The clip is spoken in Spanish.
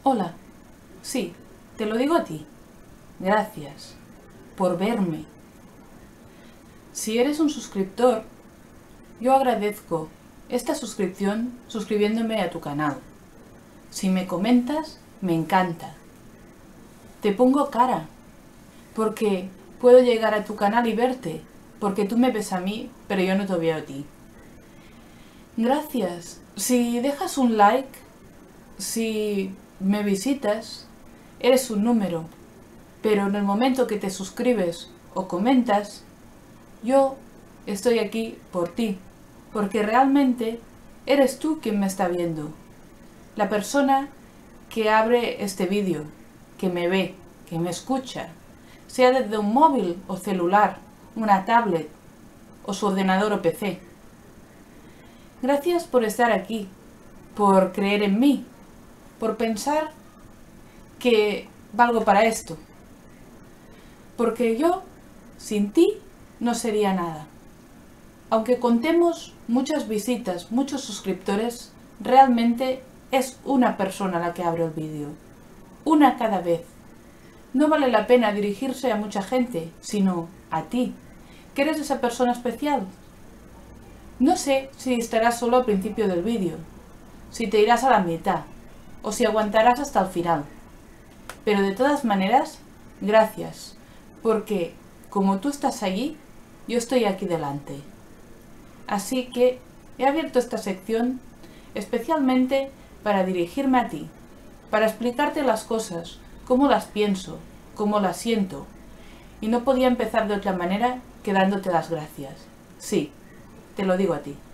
Hola, sí, te lo digo a ti. Gracias por verme. Si eres un suscriptor, yo agradezco esta suscripción suscribiéndome a tu canal. Si me comentas, me encanta. Te pongo cara, porque puedo llegar a tu canal y verte, porque tú me ves a mí, pero yo no te veo a ti. Gracias. Si dejas un like, si me visitas, eres un número, pero en el momento que te suscribes o comentas, yo estoy aquí por ti, porque realmente eres tú quien me está viendo. La persona que abre este vídeo, que me ve, que me escucha, sea desde un móvil o celular, una tablet o su ordenador o PC. Gracias por estar aquí, por creer en mí, por pensar que valgo para esto. Porque yo, sin ti, no sería nada. Aunque contemos muchas visitas, muchos suscriptores, realmente es una persona la que abre el vídeo. Una cada vez. No vale la pena dirigirse a mucha gente, sino a ti, que eres esa persona especial. No sé si estarás solo al principio del vídeo, si te irás a la mitad, o si aguantarás hasta el final. Pero de todas maneras, gracias, porque como tú estás allí, yo estoy aquí delante. Así que he abierto esta sección especialmente para dirigirme a ti, para explicarte las cosas, cómo las pienso, cómo las siento. Y no podía empezar de otra manera que dándote las gracias. Sí, te lo digo a ti.